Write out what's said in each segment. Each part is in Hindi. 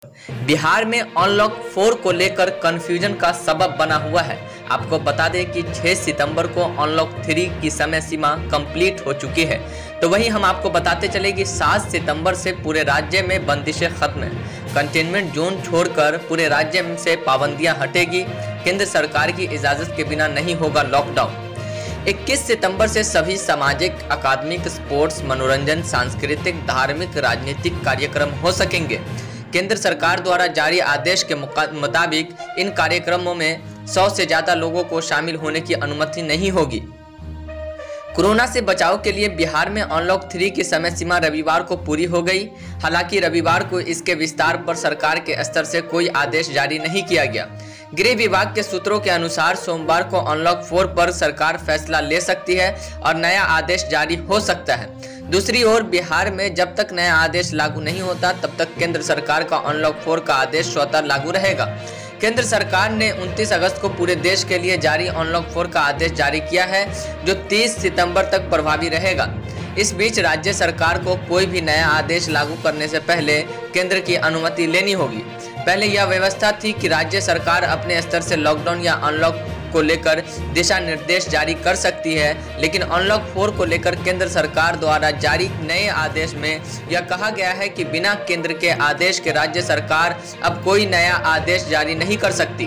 बिहार में अनलॉक 4 को लेकर कंफ्यूजन का सबब बना हुआ है। आपको बता दें कि 6 सितंबर को अनलॉक 3 की समय सीमा कंप्लीट हो चुकी है। तो वहीं हम आपको बताते चले कि 7 सितंबर से पूरे राज्य में बंदिशें खत्म हैं। कंटेनमेंट जोन छोड़कर पूरे राज्य से पाबंदियां हटेगी। केंद्र सरकार की इजाजत के बिना नहीं होगा लॉकडाउन। 21 सितंबर से सभी सामाजिक, अकादमिक, स्पोर्ट्स, मनोरंजन, सांस्कृतिक, धार्मिक, राजनीतिक कार्यक्रम हो सकेंगे। केंद्र सरकार द्वारा जारी आदेश के मुताबिक इन कार्यक्रमों में 100 से ज्यादा लोगों को शामिल होने की अनुमति नहीं होगी। कोरोना से बचाव के लिए बिहार में अनलॉक 3 की समय सीमा रविवार को पूरी हो गई। हालांकि रविवार को इसके विस्तार पर सरकार के स्तर से कोई आदेश जारी नहीं किया गया। गृह विभाग के सूत्रों के अनुसार सोमवार को अनलॉक 4 पर सरकार फैसला ले सकती है और नया आदेश जारी हो सकता है। दूसरी ओर बिहार में जब तक नया आदेश लागू नहीं होता तब तक केंद्र सरकार का अनलॉक 4 का आदेश स्वतः लागू रहेगा। केंद्र सरकार ने 29 अगस्त को पूरे देश के लिए जारी अनलॉक 4 का आदेश जारी किया है, जो 30 सितंबर तक प्रभावी रहेगा। इस बीच राज्य सरकार को कोई भी नया आदेश लागू करने से पहले केंद्र की अनुमति लेनी होगी। पहले यह व्यवस्था थी कि राज्य सरकार अपने स्तर से लॉकडाउन या अनलॉक को लेकर दिशा निर्देश जारी कर सकती है, लेकिन अनलॉक 4 को लेकर केंद्र सरकार द्वारा जारी नए आदेश में यह कहा गया है कि बिना केंद्र के आदेश के राज्य सरकार अब कोई नया आदेश जारी नहीं कर सकती।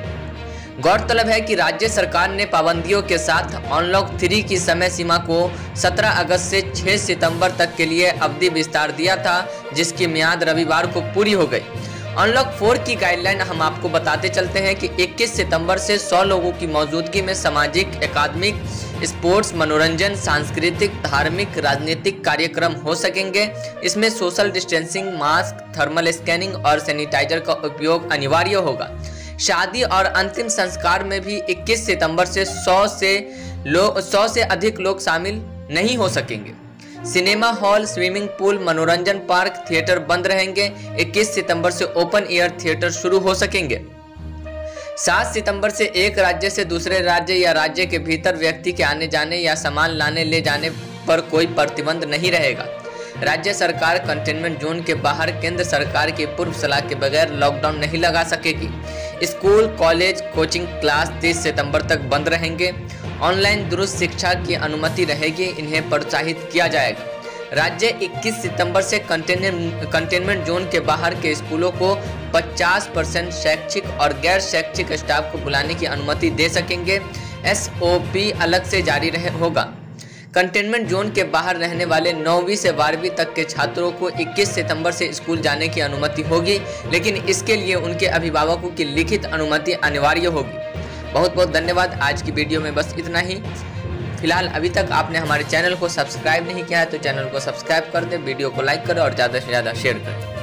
गौरतलब है कि राज्य सरकार ने पाबंदियों के साथ अनलॉक 3 की समय सीमा को 17 अगस्त से 6 सितंबर तक के लिए अवधि विस्तार दिया था, जिसकी मियाद रविवार को पूरी हो गई। अनलॉक 4 की गाइडलाइन हम आपको बताते चलते हैं कि 21 सितंबर से 100 लोगों की मौजूदगी में सामाजिक, अकादमिक, स्पोर्ट्स, मनोरंजन, सांस्कृतिक, धार्मिक, राजनीतिक कार्यक्रम हो सकेंगे। इसमें social distancing, mask, thermal scanning और सैनिटाइजर का उपयोग अनिवार्य होगा। शादी और अंतिम संस्कार में भी 21 सितंबर से 100 से अधिक लोग शामिल नहीं हो सकेंगे। सिनेमा हॉल, स्विमिंग पूल, मनोरंजन पार्क, थिएटर बंद रहेंगे। 21 सितंबर से ओपन एयर थिएटर शुरू हो सकेंगे। 7 सितंबर से एक राज्य से दूसरे राज्य या राज्य के भीतर व्यक्ति के आने जाने या सामान लाने ले जाने पर कोई प्रतिबंध नहीं रहेगा। राज्य सरकार कंटेनमेंट जोन के बाहर केंद्र सरकार की पूर्व सलाह के बगैर लॉकडाउन नहीं लगा सकेगी। स्कूल, कॉलेज, कोचिंग क्लास 30 सितंबर तक बंद रहेंगे। ऑनलाइन दुरुस्त शिक्षा की अनुमति रहेगी, इन्हें प्रोत्साहित किया जाएगा। राज्य 21 सितंबर से कंटेनमेंट जोन के बाहर के स्कूलों को 50% शैक्षिक और गैर शैक्षिक स्टाफ को बुलाने की अनुमति दे सकेंगे। SOP अलग से जारी होगा। कंटेनमेंट जोन के बाहर रहने वाले 9वीं से 12वीं तक के छात्रों को 21 सितंबर से स्कूल जाने की अनुमति होगी, लेकिन इसके लिए उनके अभिभावकों की लिखित अनुमति अनिवार्य होगी। बहुत बहुत धन्यवाद। आज की वीडियो में बस इतना ही। फिलहाल अभी तक आपने हमारे चैनल को सब्सक्राइब नहीं किया है तो चैनल को सब्सक्राइब कर दें, वीडियो को लाइक करें और ज़्यादा से ज़्यादा शेयर करें।